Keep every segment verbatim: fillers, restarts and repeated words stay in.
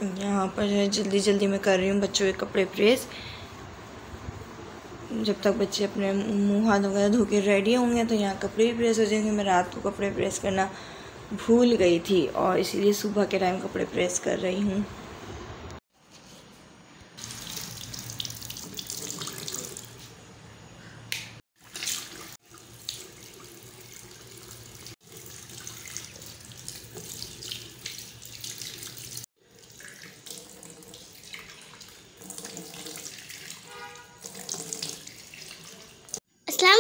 यहाँ पर जो है जल्दी जल्दी मैं कर रही हूँ बच्चों के कपड़े प्रेस। जब तक बच्चे अपने मुँह हाथ वगैरह धो के रेडी होंगे तो यहाँ कपड़े भी प्रेस हो जाएंगे। मैं रात को कपड़े प्रेस करना भूल गई थी और इसीलिए सुबह के टाइम कपड़े प्रेस कर रही हूँ। अस्सलाम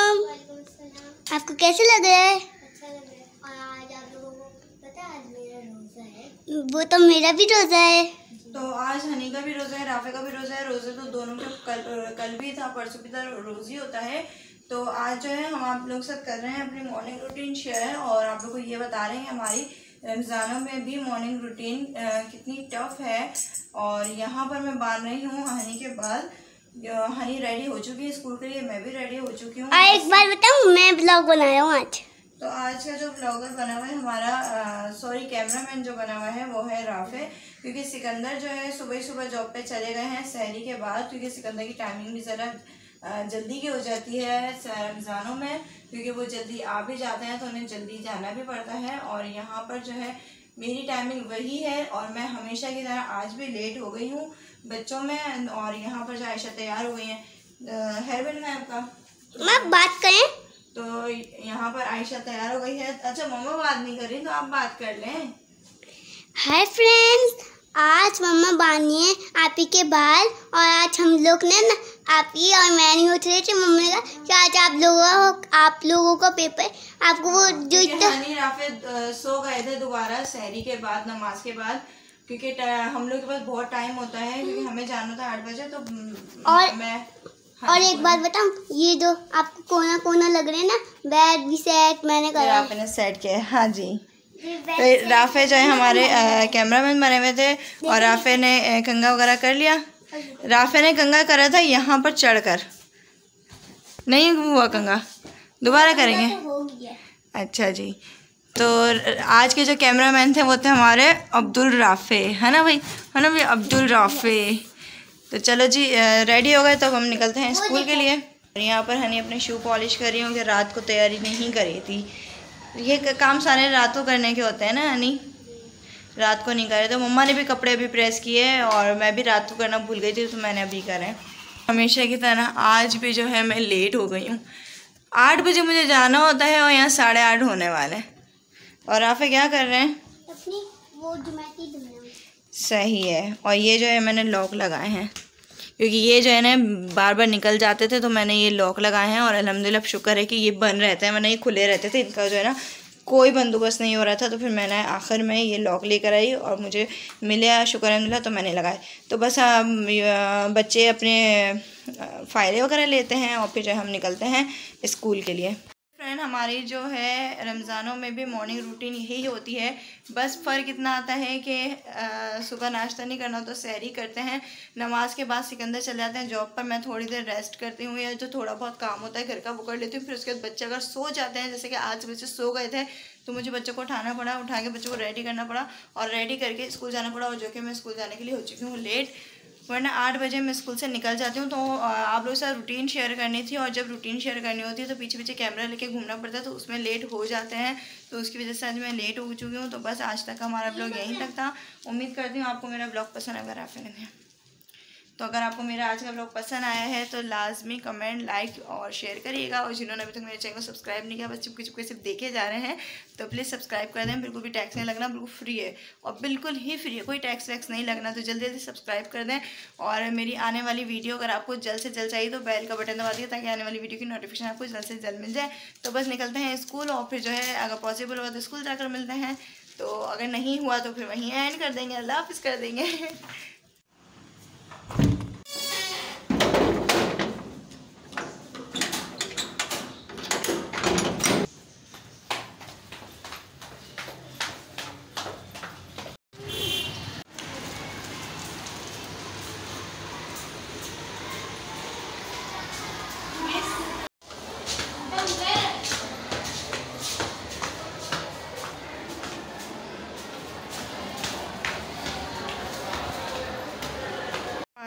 वालेकुम। आपको कैसे लग रहा है? अच्छा लग रहा है। और आज आप लोगों को पता है आज मेरा रोज़ा है। वो तो मेरा भी रोज़ा है। तो आज हनी का भी रोज़ा है, राफे का भी रोज़ा है। रोज़ा तो दोनों का कल कल भी था, परसों भी था, रोज़ ही होता है। तो आज जो है हम आप लोग साथ कर रहे हैं अपनी मॉर्निंग रूटीन शेयर और आप लोग को ये बता रहे हैं हमारी रमज़ानों में भी मॉर्निंग रूटीन कितनी टफ है। और यहाँ पर मैं बांध रही हूँ हनी के बाल। हनी रेडी हो चुकी है स्कूल के लिए, मैं भी रेडी हो चुकी हूँ। और एक बार बताऊँ, मैं ब्लॉग बनाया हूँ आज। तो आज का जो ब्लॉगर बना हुआ है हमारा, सॉरी कैमरामैन जो बना हुआ है वो है राफे, क्योंकि सिकंदर जो है सुबह सुबह जॉब पे चले गए हैं सहरी के बाद, क्योंकि सिकंदर की टाइमिंग भी ज़रा जल्दी की हो जाती है रमज़ानों में, क्योंकि वो जल्दी आ भी जाते हैं तो उन्हें जल्दी जाना भी पड़ता है। और यहाँ पर जो है मेरी टाइमिंग वही है और मैं हमेशा की तरह आज भी लेट हो गई हूँ बच्चों में। और यहाँ पर जो आयशा तैयार हो गई हैं, हेयर बैंड में आपका मैं बात करें तो यहाँ पर आयशा तैयार हो गई है। अच्छा मम्मा बात नहीं कर रही तो आप बात कर लें। हाय फ्रेंड्स, आज मम्मा बानी है आपी के बाल और आज हम लोग ने ना आपी और मैं नहीं उठ रही थी। मम्मी ने कहा कि आज आप लोगों आप लोगों का पेपर आपको वो जो हनी राफे सो गए थे दोबारा सहरी के बाद, नमाज के बाद, क्योंकि हम लोग के पास बहुत टाइम होता है क्योंकि हमें जाना था आठ बजे। तो और मैं हाँ, और एक बात बताऊं, ये जो आपको कोना कोना लग रहे हैं ना, बेड भी सेट मैंने करा है। आपने सेट किया है? हाँ जी। तो राफे जो है हमारे कैमरामैन बने हुए थे और राफे ने कंगा वगैरह कर लिया। राफे ने कंगा करा था यहाँ पर चढ़कर, नहीं हुआ कंगा, दोबारा करेंगे। अच्छा जी। तो आज के जो कैमरामैन थे वो थे हमारे अब्दुल राफे, है ना भाई, है ना भाई अब्दुल राफे। तो चलो जी रेडी हो गए तो हम निकलते हैं स्कूल के लिए। यहाँ पर हनी अपने शू पॉलिश कर रही हूँ कि रात को तैयारी नहीं करी थी। ये काम सारे रात को करने के होते हैं ना हनी, रात को नहीं करे। तो मम्मा ने भी कपड़े अभी प्रेस किए और मैं भी रात को करना भूल गई थी तो मैंने अभी करे। हमेशा की तरह आज भी जो है मैं लेट हो गई हूँ। आठ बजे मुझे जाना होता है और यहाँ साढ़े आठ होने वाले। और आप क्या कर रहे हैं? अपनी वो जुमैती दुनिया। सही है। और ये जो है मैंने लॉक लगाए हैं क्योंकि ये जो है ना बार बार निकल जाते थे तो मैंने ये लॉक लगाए हैं। और अल्हम्दुलिल्लाह शुक्र है कि ये बंद रहते हैं, वरना ये खुले रहते थे, इनका जो है ना कोई बंदोबस्त नहीं हो रहा था। तो फिर मैंने आखिर में ये लॉक लेकर आई और मुझे मिला, शुक्र अल्हम्दुलिल्लाह, तो मैंने लगाए। तो बस बच्चे अपने फ़ायदे वगैरह लेते हैं और फिर जो हम निकलते हैं स्कूल के लिए। फ्रेंड हमारी जो है रमज़ानों में भी मॉर्निंग रूटीन यही होती है, बस फ़र्क इतना आता है कि सुबह नाश्ता नहीं करना तो सहरी करते हैं, नमाज के बाद सिकंदर चले जाते हैं जॉब पर, मैं थोड़ी देर रेस्ट करती हूँ या जो थोड़ा बहुत काम होता है घर का वो कर लेती हूँ। फिर उसके बाद बच्चे अगर सो जाते हैं, जैसे कि आज बच्चे सो गए थे तो मुझे बच्चों को उठाना पड़ा, उठा के बच्चों को रेडी करना पड़ा और रेडी करके स्कूल जाना पड़ा। और जो कि मैं स्कूल जाने के लिए हो चुकी हूँ लेट, वरना आठ बजे मैं स्कूल से निकल जाती हूँ। तो आप लोगों के साथ रूटीन शेयर करनी थी और जब रूटीन शेयर करनी होती है तो पीछे पीछे कैमरा लेके घूमना पड़ता है तो उसमें लेट हो जाते हैं। तो उसकी वजह से आज मैं लेट हो चुकी हूँ। तो बस आज तक हमारा ब्लॉग यहीं तक था। उम्मीद करती हूँ आपको मेरा ब्लॉग पसंद आएगा राफे ने। तो अगर आपको मेरा आज का ब्लॉग पसंद आया है तो लाजमी कमेंट, लाइक और शेयर करिएगा। और जिन्होंने अभी तक मेरे चैनल को सब्सक्राइब नहीं किया, बस चुपके चुपके सिर्फ देखे जा रहे हैं, तो प्लीज़ सब्सक्राइब कर दें। बिल्कुल भी टैक्स नहीं लगना, बिल्कुल फ्री है और बिल्कुल ही फ्री है, कोई टैक्स वैक्स नहीं लगना। तो जल्दी जल्दी सब्सक्राइब कर दें। और मेरी आने वाली वीडियो अगर आपको जल्द से जल्द चाहिए तो बेल का बटन दबा दिए ताकि आने वाली वीडियो की नोटिफिकेशन आपको जल्द से जल्द मिल जाए। तो बस निकलते हैं स्कूल और फिर जो है अगर पॉसिबल हुआ तो स्कूल जाकर मिलते हैं, तो अगर नहीं हुआ तो फिर वहीं एंड कर देंगे, अल्लाह हाफिज़ कर देंगे।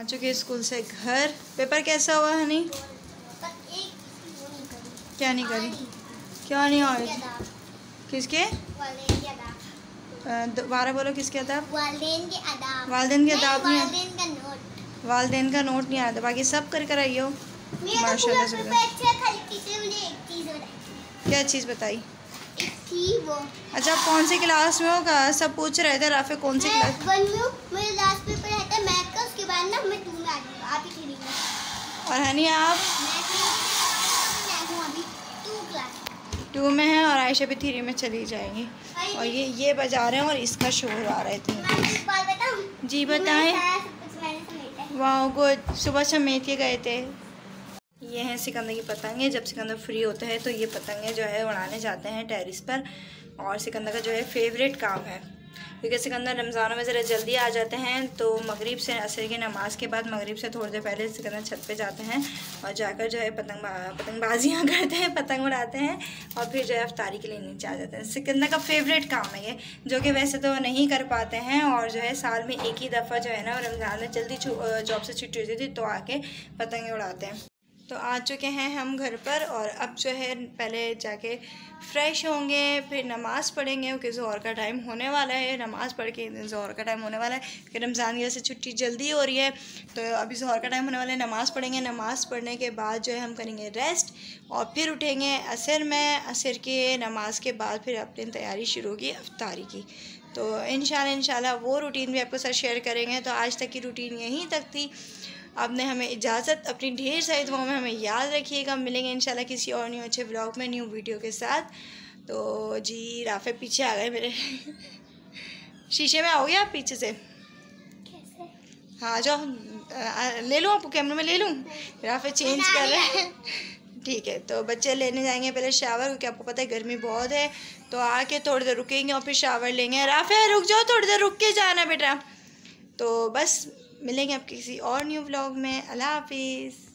आ चुके स्कूल से घर। पेपर कैसा हुआ हनी? क्या नहीं करी? क्या नहीं आई? किसके? दोबारा बोलो, किसके अदाब? वालिदैन के अदाब। वालिदैन के अदाब नहीं? वालिदैन का नोट। वालिदैन का नोट नहीं आता, बाकी सब कर कर आई हो माशाल्लाह से। क्या चीज़ बताई? थी वो। अच्छा, कौन सी क्लास में होगा? सब पूछ रहे थे राफे कौन सी क्लास? वन में हूँ, मेरा लास्ट पेपर रहता है मैथ का, उसके बाद ना मैं टू में आ जाऊँगा। आप ही थ्री में। और हनी आप? मैं हूँ अभी टू क्लास टू में है और आयशा भी थ्री में चली जाएंगी। और ये ये बजा रहे हैं और इसका शोर आ रहा है इतनी। मैं एक बात बताऊँ? जी बताएं। वाह गुड। सुबह समेत के गए थे। ये हैं सिकंदर की पतंगे। जब सिकंदर फ्री होता है तो ये पतंगे जो है उड़ाने जाते हैं टेरिस पर, और सिकंदर का जो है फेवरेट काम है, क्योंकि सिकंदर रमज़ानों में ज़रा जल्दी आ जाते हैं। तो मगरिब से असर की नमाज़ के बाद, मगरिब से थोड़ी देर पहले सिकंदर छत पे जाते हैं और जाकर जो है पतंग पतंगबाजियाँ करते हैं, पतंग उड़ाते हैं और फिर जो है अफ्तारी के लिए नीचे आ जाते हैं। सिकंदर का फेवरेट काम है ये, जो कि वैसे तो नहीं कर पाते हैं। और जो है साल में एक ही दफ़ा जो है ना रमज़ान में जल्दी जॉब से छुट्टी होती थी तो आके पतंगे उड़ाते हैं। तो आ चुके हैं हम घर पर और अब जो है पहले जाके फ़्रेश होंगे, फिर नमाज़ पढ़ेंगे क्योंकि ज़ोहर का टाइम होने वाला है। नमाज़ पढ़ के ज़ोहर का टाइम होने वाला है कि रमज़ान की वजह से छुट्टी जल्दी हो रही है, तो अभी ज़ोहर का टाइम होने वाला है। नमाज़ पढ़ेंगे, नमाज़ पढ़ने के बाद जो है हम करेंगे रेस्ट और फिर उठेंगे असर में। असर के नमाज के बाद फिर अपनी तैयारी शुरू होगी अफ्तारी की। तो इंशाल्लाह इंशाल्लाह वो रूटीन भी आपके साथ शेयर करेंगे। तो आज तक की रूटीन यहीं तक थी। अब ने हमें इजाज़त, अपनी ढेर सारी दुआओं में हमें याद रखिएगा। मिलेंगे इंशाल्लाह किसी और न्यू अच्छे ब्लॉग में, न्यू वीडियो के साथ। तो जी राफे पीछे आ गए मेरे शीशे में आओगे आप पीछे से? कैसे? हाँ जाओ, ले लूँ आपको कैमरे में ले लूँ? राफे चेंज कर रहे हैं। ठीक है, तो बच्चे लेने जाएंगे पहले शावर, क्योंकि आपको पता है गर्मी बहुत है। तो आके थोड़ी देर रुकेंगे और फिर शावर लेंगे। राफे रुक जाओ, थोड़ी देर रुक के जाना बेटा। तो बस मिलेंगे आप किसी और न्यू व्लॉग में। अल्लाह हाफिज़।